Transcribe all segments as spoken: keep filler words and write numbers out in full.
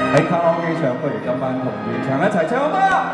喺卡拉 OK 唱，不如今晚同現場一齊唱好嗎？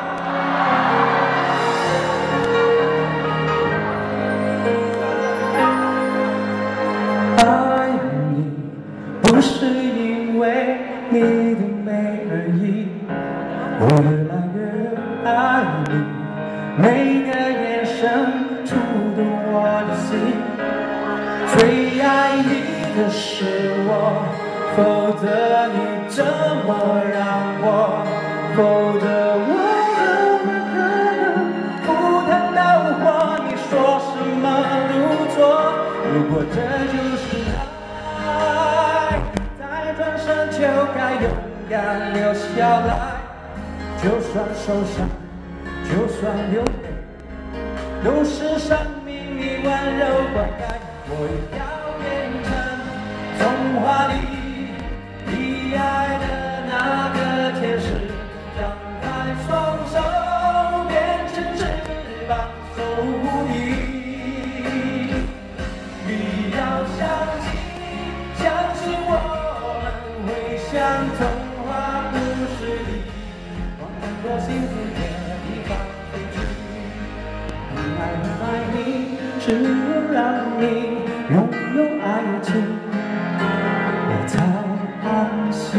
愛你不是因為你的美而已，我越來越愛你，每個眼神觸動我的心，最愛你的是我。 否則你怎麼讓我？否則我怎麼可能不談到我？你說什麼都做。如果這就是愛，再轉身就該勇敢留下來。就算受傷，就算流淚，都是生命裡溫柔灌溉。我也要變成童話裡。 你愛的那個天使，張開雙手，變成翅膀守護你。你要相信，相信我們會像童話故事裡，往很多幸福的地方飛去。很愛很愛你，只有讓你擁有愛情，我才。 安心，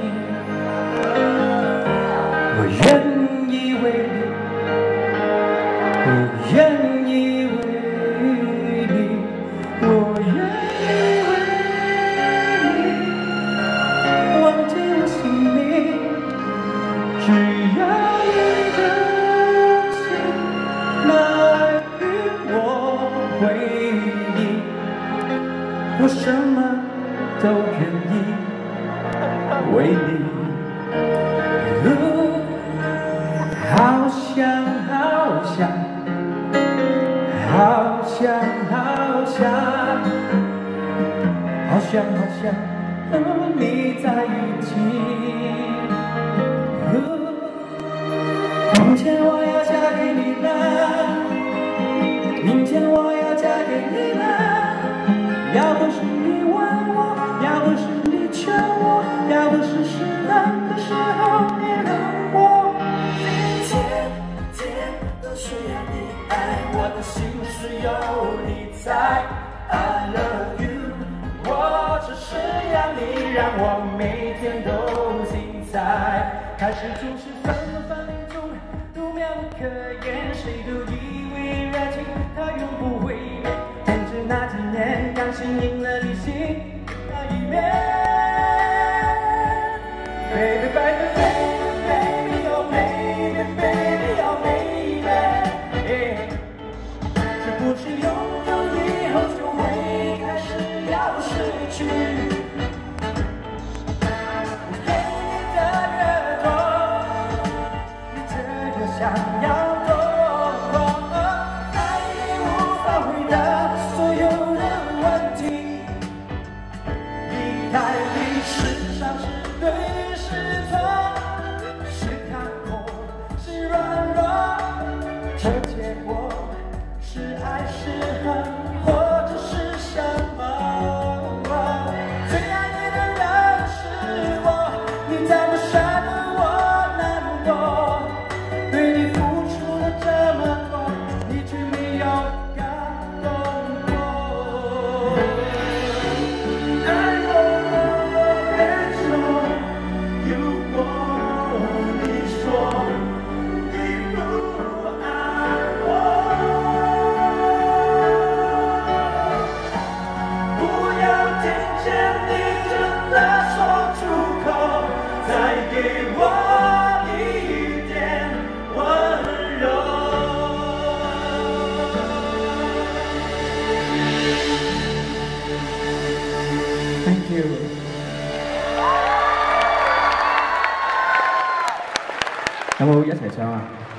我願意為你，我願意為你，我願意為你，忘記我姓名，只要你真心，那與我回應，我什麼都願意。 為你，路好想好想，好想好想，好想好想和你在一起。明天我要嫁給你了，明天我要嫁給你了，要不是你問我，要不是你勸我。 要不是適當的時候你讓我，天天都需要你愛，我的心事有你在 ，I love you， 我只是要你讓我每天都精彩。開始總是分分鐘都妙不可言，誰都以為熱情它永不會變，堅持那幾年，剛性贏了理性那一面。 Baby, baby, baby, baby, oh baby, baby, oh baby, yeah. 是不是擁有以後就會開始要失去？我給你的越多，你卻越想要多。愛你無法回答所有的問題，離開你事實上是對。 是錯，是看破，是軟弱，這結果是愛是恨，或者是什麼？最愛你的人是我，你怎麼捨得我難過？對你付出了這麼多，你卻沒有感動過。愛我別說。 如果你說你不愛我，不要聽見你真的說出口，再給我一點溫柔。Thank you。 有冇一齊唱啊？